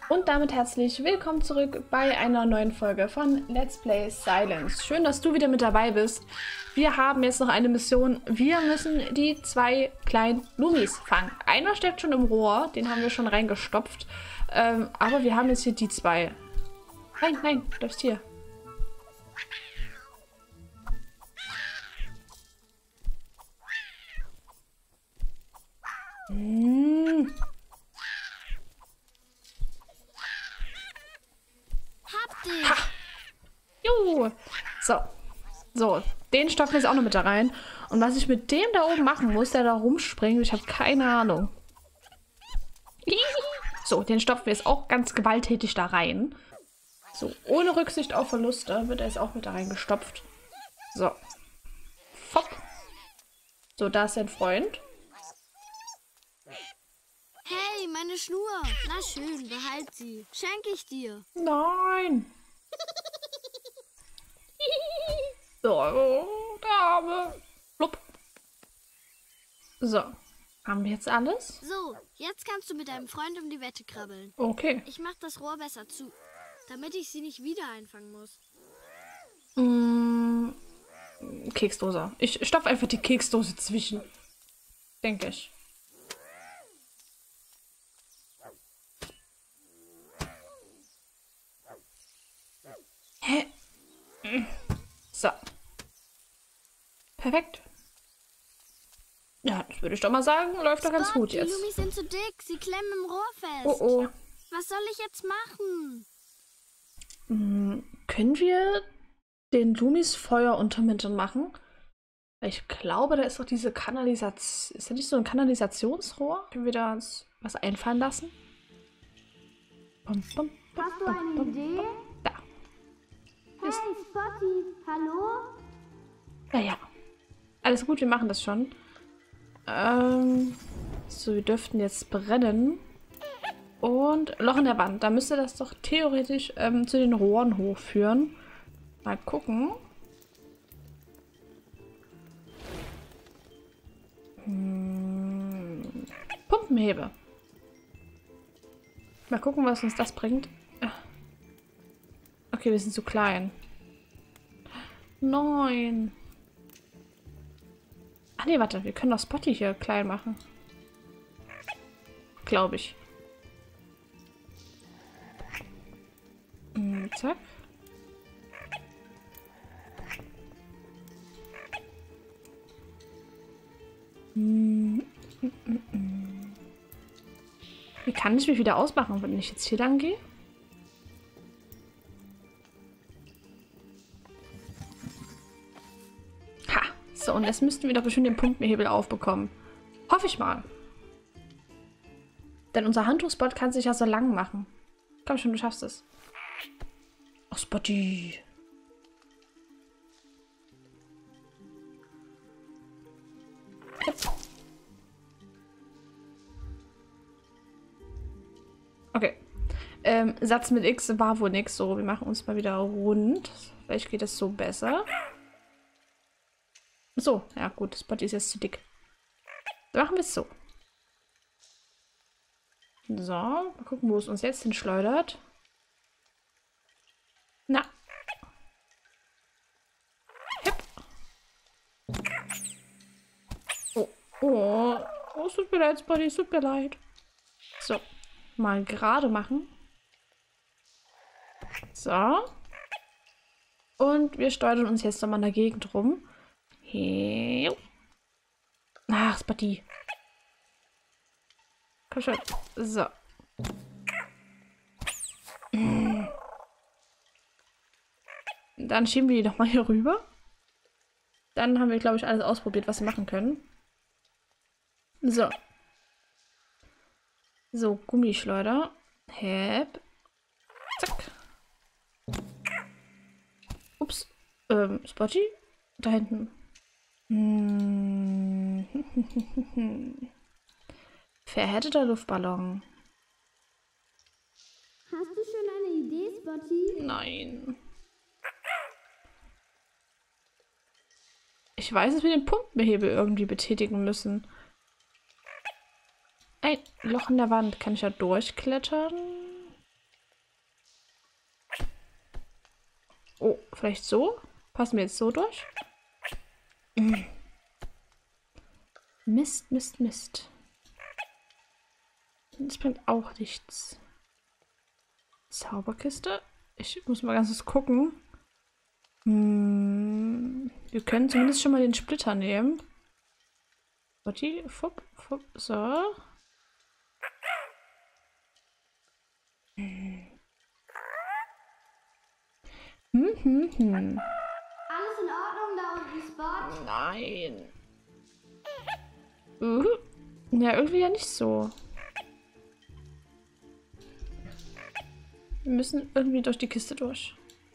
Und damit herzlich willkommen zurück bei einer neuen Folge von Let's Play Silence. Schön, dass du wieder mit dabei bist. Wir haben jetzt noch eine Mission. Wir müssen die zwei kleinen Lumis fangen. Einer steckt schon im Rohr, den haben wir schon reingestopft. Aber wir haben jetzt hier die zwei. Nein, nein, du bleibst hier. Ha! Juhu! So, den stopfen wir jetzt auch noch mit da rein. Und was ich mit dem da oben machen muss, der da rumspringt, ich habe keine Ahnung. So, den stopfen wir jetzt auch ganz gewalttätig da rein. So, ohne Rücksicht auf Verluste wird er jetzt auch mit da reingestopft. So. Fopp. So, da ist sein Freund. Hey, meine Schnur. Na schön, behalt sie. Schenke ich dir. Nein. So, Dame. Plupp. So, haben wir jetzt alles? So, jetzt kannst du mit deinem Freund um die Wette krabbeln. Okay. Ich mach das Rohr besser zu, damit ich sie nicht wieder einfangen muss. Keksdose. Ich stopfe einfach die Keksdose zwischen. Denke ich. Hä? So. Perfekt. Ja, das würde ich doch mal sagen, läuft doch ganz gut Die jetzt. Lumis sind zu dick, sie klemmen im Rohr fest. Oh oh. Was soll ich jetzt machen? Können wir den Lumis Feuer untermitten machen? Ich glaube, da ist doch diese Kanalisation. Ist da nicht so ein Kanalisationsrohr? Können wir da uns was einfallen lassen? Hast du eine Idee? Da. Hey, Spotty, hallo? Ja. Alles gut, wir machen das schon. So, wir dürften jetzt brennen. Und Loch in der Wand. Da müsste das doch theoretisch zu den Rohren hochführen. Mal gucken. Pumpenhebe. Mal gucken, was uns das bringt. Okay, wir sind zu klein. Nein. Ach nee, warte. Wir können doch Spotty hier klein machen. Glaube ich. Zack. Wie kann ich mich wieder ausmachen, wenn ich jetzt hier lang gehe? Ha! So, und jetzt müssten wir doch bestimmt den Pumpenhebel aufbekommen. Hoffe ich mal. Denn unser Handtuchspot kann sich ja so lang machen. Komm schon, du schaffst es. Ach, Spotty. Okay. Satz mit X war wohl nix. So, wir machen uns mal wieder rund. Vielleicht geht es so besser. So, ja gut, Spotty ist jetzt zu dick. Dann machen wir es so. So, mal gucken, wo es uns jetzt hinschleudert. Na. Hip. Oh, es tut mir leid, Spotty, es tut mir leid. So, mal gerade machen. So. Und wir steuern uns jetzt nochmal in der Gegend rum. Hier. Ach, Spotty. Komm schon. So. Dann schieben wir die doch mal hier rüber. Dann haben wir, glaube ich, alles ausprobiert, was wir machen können. So. So, Gummischleuder. Hep. Zack. Ups. Spotty? Da hinten. Verhärteter Luftballon. Hast du schon eine Idee, Spotty? Nein. Ich weiß, dass wir den Pumpenhebel irgendwie betätigen müssen. Ein Loch in der Wand. Kann ich da durchklettern? Oh, vielleicht so? Passen wir jetzt so durch? Mist, Mist, Mist. Das bringt auch nichts. Zauberkiste. Ich muss mal ganz kurz gucken. Wir können zumindest schon mal den Splitter nehmen. Fupp, fupp, so. Alles in Ordnung da unten, Spot? Nein. Ja, irgendwie ja nicht so. Wir müssen irgendwie durch die Kiste durch.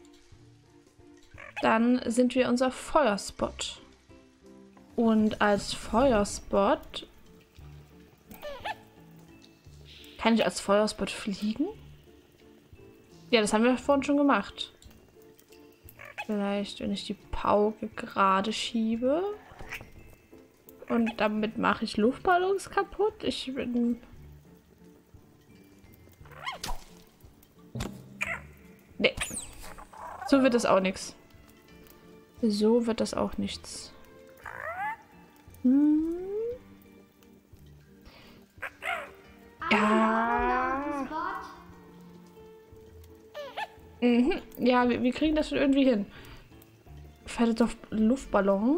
Dann sind wir unser Feuerspot. Und als Feuerspot... Kann ich als Feuerspot fliegen? Ja, das haben wir vorhin schon gemacht. Vielleicht, wenn ich die Pauke gerade schiebe. Und damit mache ich Luftballons kaputt. Ich bin... Nee. So wird das auch nichts. So wird das auch nichts. Ja. Ja, wir kriegen das schon irgendwie hin. Fährt auf Luftballon.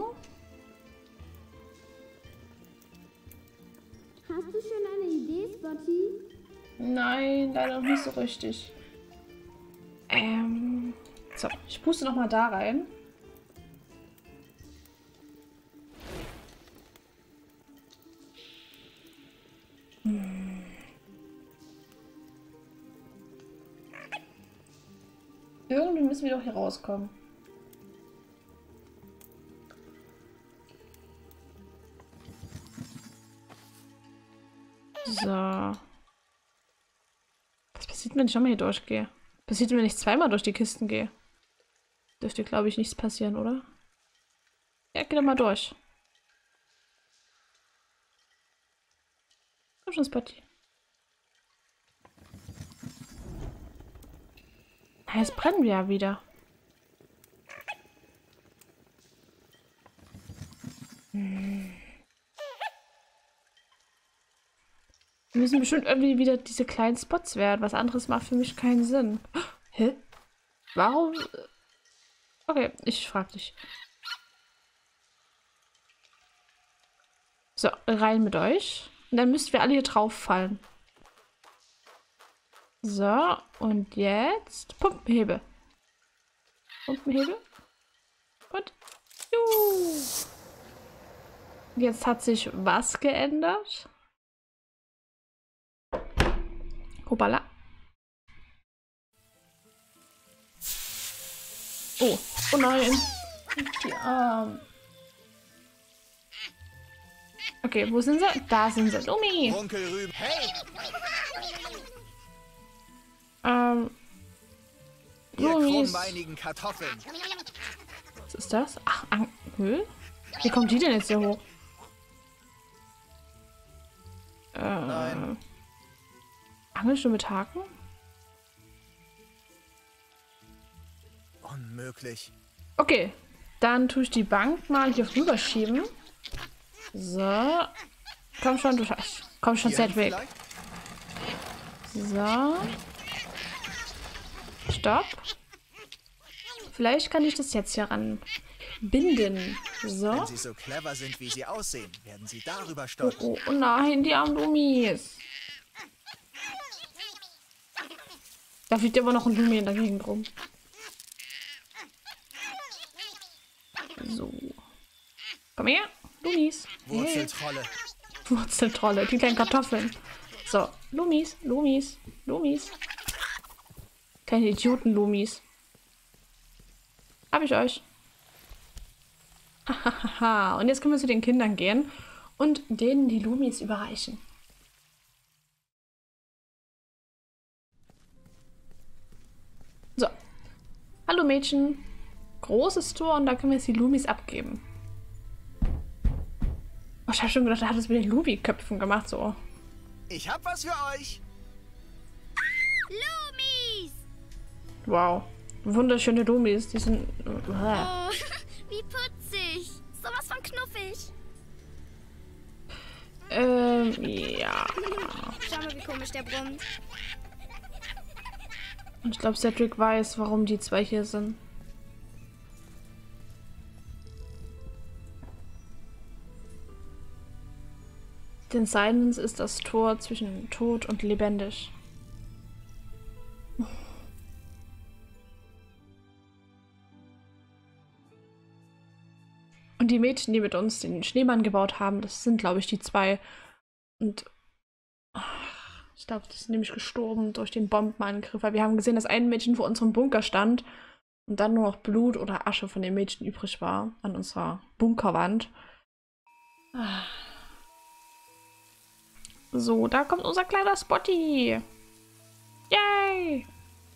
Hast du schon eine Idee, Spotty? Nein, leider noch nicht so richtig. So, ich puste noch mal da rein. Irgendwie müssen wir doch hier rauskommen. So. Was passiert, wenn ich schon mal hier durchgehe? Passiert, wenn ich zweimal durch die Kisten gehe? Dürfte, glaube ich, nichts passieren, oder? Ja, geh doch mal durch. Komm schon, Spotty. Na, jetzt brennen wir ja wieder. Wir müssen bestimmt irgendwie wieder diese kleinen Spots werden. Was anderes macht für mich keinen Sinn. Hä? Warum? Okay, ich frag dich. So, rein mit euch. Und dann müssten wir alle hier drauf fallen. So, und jetzt Pumpenhebel. Pumpenhebel. Und juhu. Jetzt hat sich was geändert? Hoppala. Oh, oh nein. Die Arme. Okay, wo sind sie? Da sind sie. Lumi. Hey! Ihr Lumis. krummbeinigen Kartoffeln. Was ist das? Ach, Öl? Wie kommt die denn jetzt hier hoch? Nein. Angel schon mit Haken? Unmöglich. Okay, dann tue ich die Bank mal hier rüberschieben. So. Komm schon, du Scheiß. Komm schon, Hier Sedwick. vielleicht? So. Stopp. Vielleicht kann ich das jetzt hier ran binden. So. Wenn sie so clever sind, wie sie aussehen, werden sie darüber Oh, stolpern. oh, oh nein, die armen Lumis. Da fliegt aber noch ein Lumi in der Gegend rum. So. Komm her, Lumis. Hey. Wurzeltrolle. Wurzeltrolle, die kleinen Kartoffeln. So, Lumis, Lumis, Lumis. Kleine Idioten-Lumis. Hab ich euch. Hahaha. Und jetzt können wir zu den Kindern gehen und denen die Lumis überreichen. So. Hallo Mädchen. Großes Tor und da können wir jetzt die Lumis abgeben. Oh, ich habe schon gedacht, er hat es mit den Lumi-Köpfen gemacht, so. Ich hab was für euch. Lumis! Wow. Wunderschöne Lumis, die sind... Oh, wie putzig. Sowas von knuffig. Ja. Schau mal, wie komisch der brummt. Und ich glaube, Cedric weiß, warum die zwei hier sind. Denn Silence ist das Tor zwischen Tod und lebendig. Und die Mädchen, die mit uns den Schneemann gebaut haben, das sind, glaube ich, die zwei. Und ich glaube, die sind nämlich gestorben durch den Bombenangriff. Weil wir haben gesehen, dass ein Mädchen vor unserem Bunker stand und dann nur noch Blut oder Asche von dem Mädchen übrig war an unserer Bunkerwand. So, da kommt unser kleiner Spotty. Yay!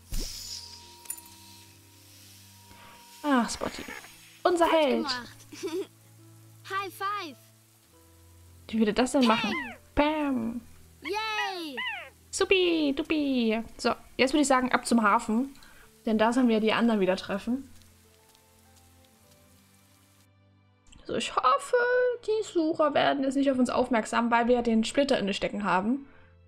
Ach, Spotty. Unser Held. Gemacht. High five. Wie würde das denn machen? Bam. Yay. Supi, dupi. So, jetzt würde ich sagen, ab zum Hafen. Denn da sollen wir die anderen wieder treffen. So, ich hoffe, die Sucher werden jetzt nicht auf uns aufmerksam, weil wir ja den Splitter in den Stecken haben.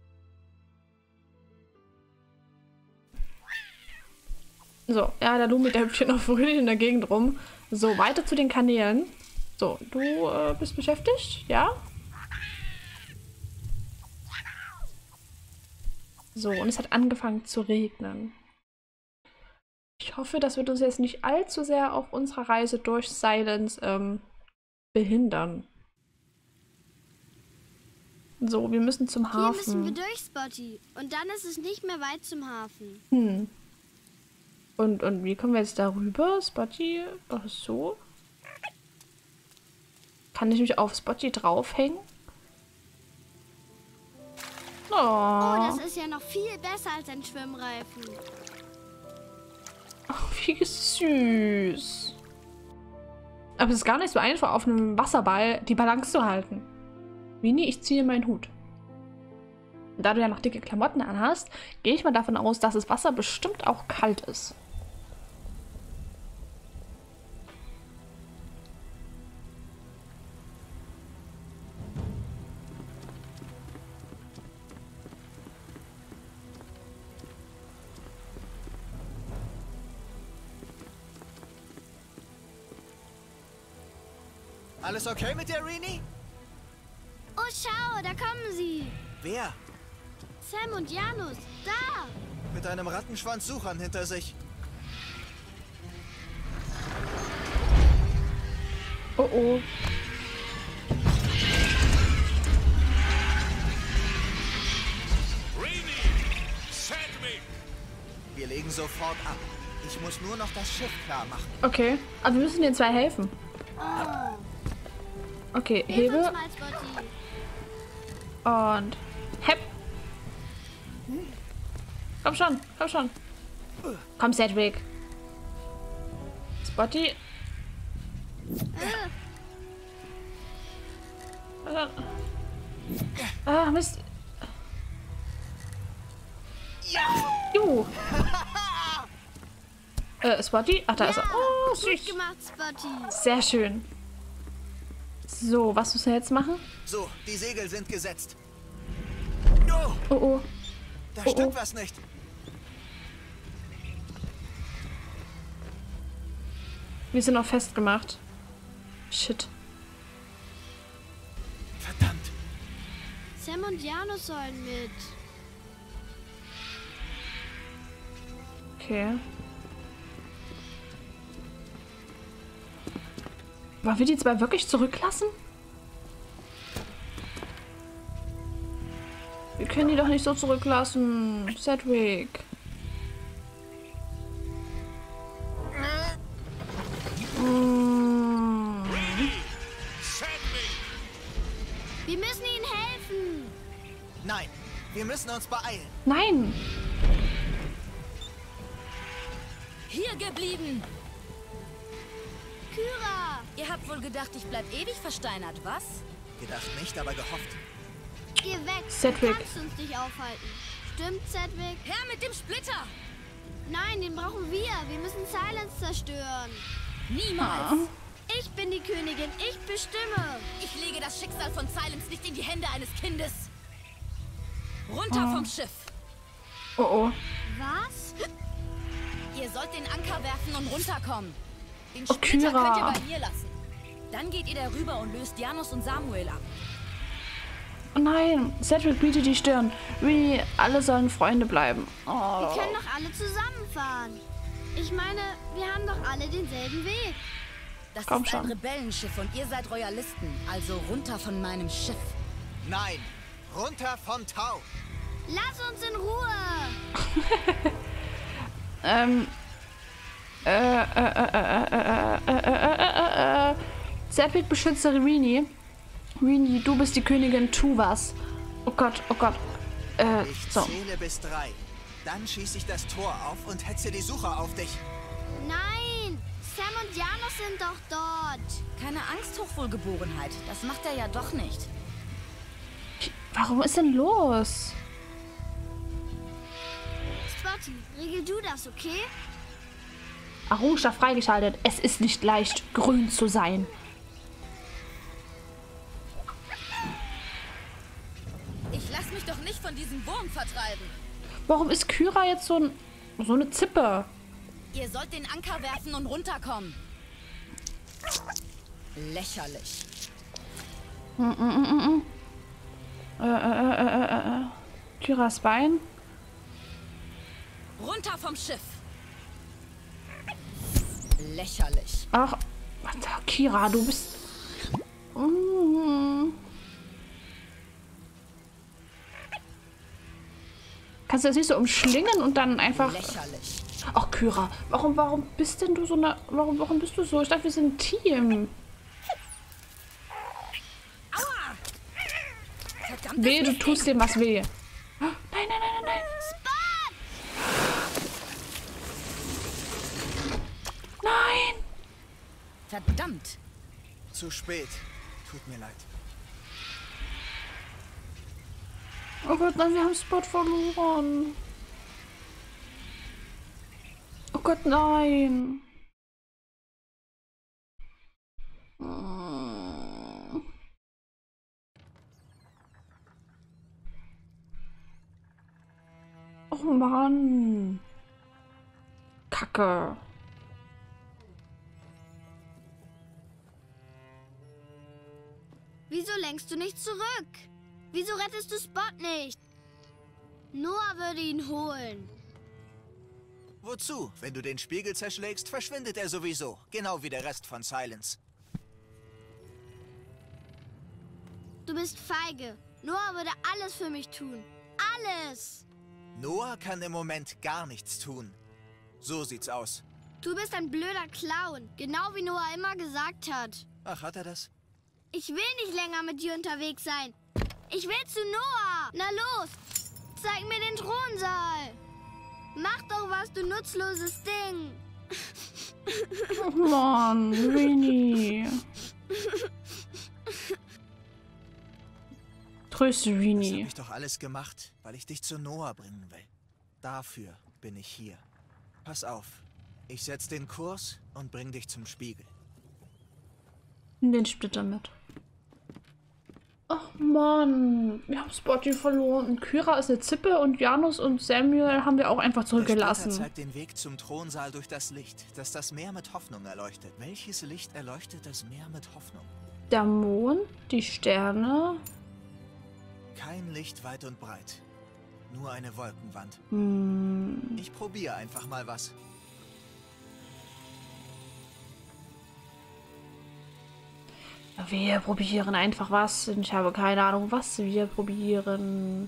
So, ja, der Lumi, der hüpft hier noch fröhlich in der Gegend rum. So, weiter zu den Kanälen. So, du bist beschäftigt, ja? So, und es hat angefangen zu regnen. Ich hoffe, das wird uns jetzt nicht allzu sehr auf unserer Reise durch Silence behindern. So, wir müssen zum Hafen. Hier müssen wir durch, Spotty. Und dann ist es nicht mehr weit zum Hafen. Hm. Und wie kommen wir jetzt darüber? Spotty? Ach so. Kann ich mich auf Spotty draufhängen? Oh. Oh, das ist ja noch viel besser als ein Schwimmreifen. Ach, wie süß. Aber es ist gar nicht so einfach, auf einem Wasserball die Balance zu halten. Winnie, ich ziehe meinen Hut. Da du ja noch dicke Klamotten anhast, gehe ich mal davon aus, dass das Wasser bestimmt auch kalt ist. Alles okay mit der Rini? Oh, schau, da kommen sie. Wer? Sam und Janus, da. Mit einem Rattenschwanz Suchern hinter sich. Oh oh. Rini! Cedric! Wir legen sofort ab. Ich muss nur noch das Schiff klar machen. Okay, aber wir müssen den zwei helfen. Oh. Okay, Hilf uns hebe mal, Spotty. und hepp. Komm schon, komm schon. Komm, Cedric. Spotty. Ah, Mist. Juhu. Spotty? Ach, da ist er. Oh, Gut süß. gemacht, Spotty. Sehr schön. So, was müssen wir jetzt machen? So, die Segel sind gesetzt. Oh, Oh, oh. da Oh, stimmt oh. was nicht. Wir sind noch festgemacht. Shit. Verdammt. Sam und Janus sollen mit. Okay. Wollen wir die zwei wirklich zurücklassen? Wir können die doch nicht so zurücklassen. Cedric. Cedric! Wir müssen ihnen helfen. Nein, wir müssen uns beeilen. Nein. Hier geblieben! Kyra. Ihr habt wohl gedacht, ich bleib ewig versteinert, was? Gedacht nicht, aber gehofft. Geh weg. Cedric. Du kannst uns nicht aufhalten. Stimmt, Cedric? Her mit dem Splitter! Nein, den brauchen wir. Wir müssen Silence zerstören. Niemals! Ich bin die Königin. Ich bestimme. Ich lege das Schicksal von Silence nicht in die Hände eines Kindes. Runter vom Schiff! Oh oh. Was? Ihr sollt den Anker werfen und runterkommen. Den Oh, Splitter Kyra. könnt ihr bei mir lassen. Dann geht ihr darüber und löst Janus und Samuel ab. Oh nein, Cedric bietet die Stirn. Wie alle sollen Freunde bleiben. Wir Oh. können doch alle zusammenfahren. Ich meine, wir haben doch alle denselben Weg. Das Komm ist ein schon. Rebellenschiff und ihr seid Royalisten. Also runter von meinem Schiff. Nein, runter vom Tau. Lass uns in Ruhe. Cedric beschütze Rini. Rini, du bist die Königin, tu was. Oh Gott, oh Gott. Ich So. zähle bis 3. Dann schieße ich das Tor auf und hetze die Sucher auf dich. Nein, Sam und Janus sind doch dort. Keine Angst, Hochwohlgeborenheit. Das macht er ja doch nicht. Warum ist denn los? Spotty, regel du das, okay? Errungenschaft freigeschaltet. Es ist nicht leicht, grün zu sein. Ich lass mich doch nicht von diesem Wurm vertreiben. Warum ist Kyra jetzt so eine Zippe? Ihr sollt den Anker werfen und runterkommen. Lächerlich. Kyras Bein. Runter vom Schiff. Lächerlich. Ach, Kyra, du bist... Kannst du das nicht so umschlingen und dann einfach... Lächerlich. Ach, Kyra, warum bist denn du so eine... Warum bist du so? Ich dachte, wir sind ein Team. Aua! Verdammt. Weh, du tust dem was weh. Nein, nein, nein, nein, nein. Nein! Verdammt. Zu spät. Tut mir leid. Oh Gott, nein, wir haben Spot verloren. Oh Gott, nein. Oh Mann. Kacke. Wieso lenkst du nicht zurück? Wieso rettest du Spot nicht? Noah würde ihn holen. Wozu? Wenn du den Spiegel zerschlägst, verschwindet er sowieso. Genau wie der Rest von Silence. Du bist feige. Noah würde alles für mich tun. Alles! Noah kann im Moment gar nichts tun. So sieht's aus. Du bist ein blöder Clown. Genau wie Noah immer gesagt hat. Ach, hat er das? Ich will nicht länger mit dir unterwegs sein. Ich will zu Noah. Na los, zeig mir den Thronsaal. Mach doch was, du nutzloses Ding. Oh Mann, Rini. Tröste Das Rini. habe ich doch alles gemacht, weil ich dich zu Noah bringen will. Dafür bin ich hier. Pass auf. Ich setze den Kurs und bring dich zum Spiegel. Nimm den Splitter mit. Ach Mann, wir haben Spotty verloren. Und Kyra ist eine Zippe und Janus und Samuel haben wir auch einfach Der Splitter zurückgelassen. zeigt den Weg zum Thronsaal durch das Licht, das das Meer mit Hoffnung erleuchtet. Welches Licht erleuchtet das Meer mit Hoffnung? Der Mond, die Sterne. Kein Licht weit und breit. Nur eine Wolkenwand. Ich probiere einfach mal was. Wir probieren einfach was. Ich habe keine Ahnung, was wir probieren.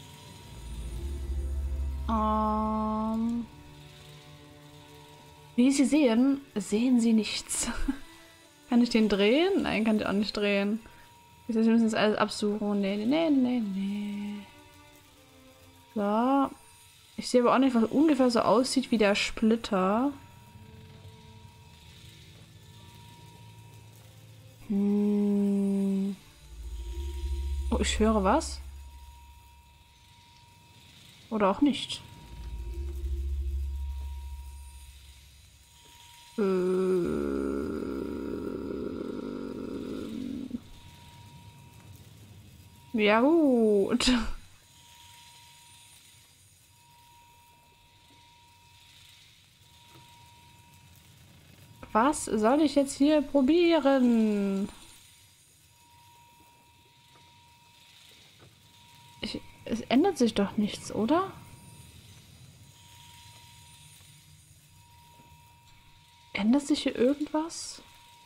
Wie Sie sehen, sehen Sie nichts. Kann ich den drehen? Nein, kann ich auch nicht drehen. Wir müssen jetzt alles absuchen. Nee. So. Ich sehe aber auch nicht, was ungefähr so aussieht wie der Splitter. Oh, ich höre was. Oder auch nicht. Ja gut. Was soll ich jetzt hier probieren? Es ändert sich doch nichts, oder? Ändert sich hier irgendwas?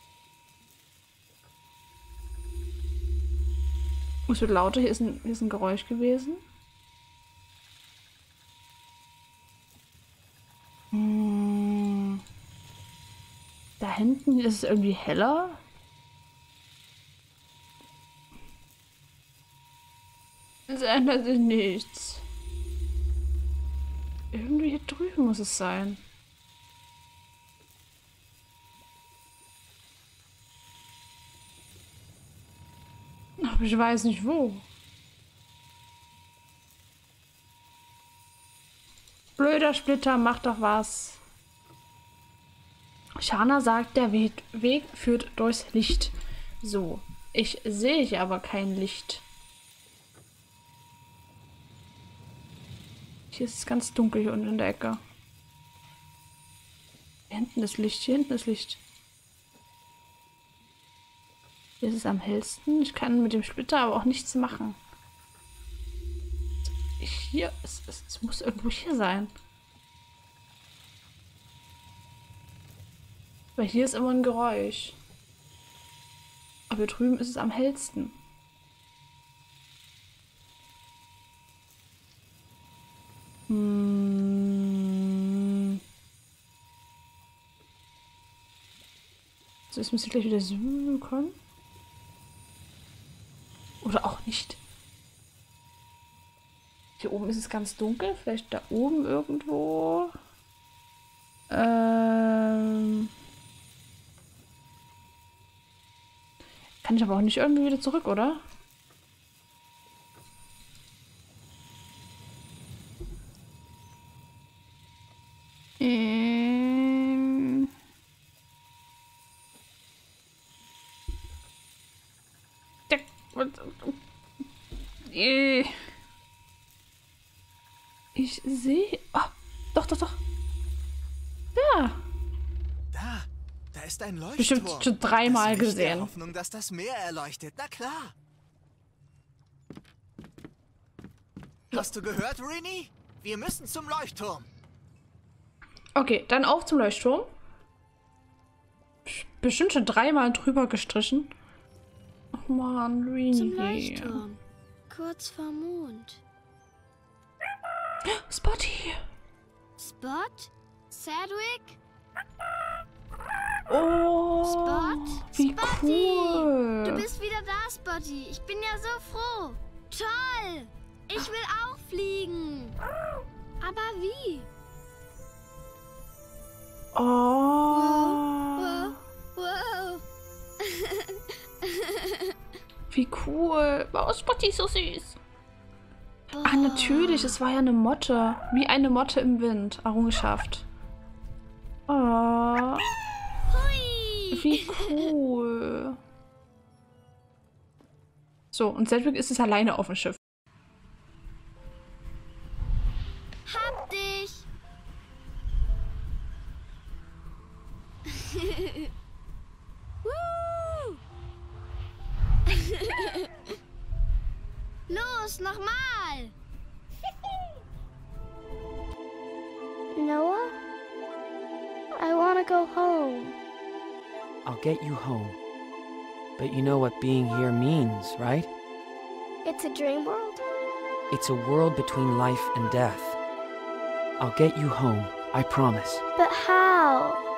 Es wird lauter, hier ist ein Geräusch gewesen. Da hinten ist es irgendwie heller. Es ändert sich nichts. Irgendwie hier drüben muss es sein. Aber ich weiß nicht wo. Blöder Splitter, mach doch was. Shana sagt, der Weg führt durchs Licht. So, ich sehe hier aber kein Licht. Hier ist es ganz dunkel hier unten in der Ecke. Hier hinten ist Licht, hier hinten ist Licht. Hier ist es am hellsten. Ich kann mit dem Splitter aber auch nichts machen. Hier, es muss irgendwo hier sein. Weil hier ist immer ein Geräusch. Aber hier drüben ist es am hellsten. So, jetzt müsste gleich wieder Süden kommen. Oder auch nicht. Hier oben ist es ganz dunkel. Vielleicht da oben irgendwo. Kann ich aber auch nicht irgendwie wieder zurück, oder? Ich sehe... Oh, doch. Ja. Da ist ein Leuchtturm. Bestimmt schon dreimal das Licht der gesehen. Hoffnung, dass das Meer erleuchtet. Na klar. Hast du gehört, Rini? Wir müssen zum Leuchtturm. Okay, dann auf zum Leuchtturm. Bestimmt schon dreimal drüber gestrichen. Ach man, Rini. Zum Leuchtturm. Kurz vor Mond. Spotty. Spot? Sedgwick? Oh, Spot? wie Spotty! cool. Du bist wieder da, Spotty. Ich bin ja so froh. Toll! Ich will auch fliegen. Aber wie? Oh, Wow. wie cool. Oh, Spotty ist so süß. Ah, natürlich. Es war ja eine Motte. Wie eine Motte im Wind. Errungenschaft. Oh, Hui! wie cool. So, und Sedgwick ist es alleine auf dem Schiff. Hab dich! Woo! Los, nochmal! Noah? I want to go home. I'll get you home. But you know what being here means, right? It's a dream world? It's a world between life and death. I'll get you home, I promise. But how?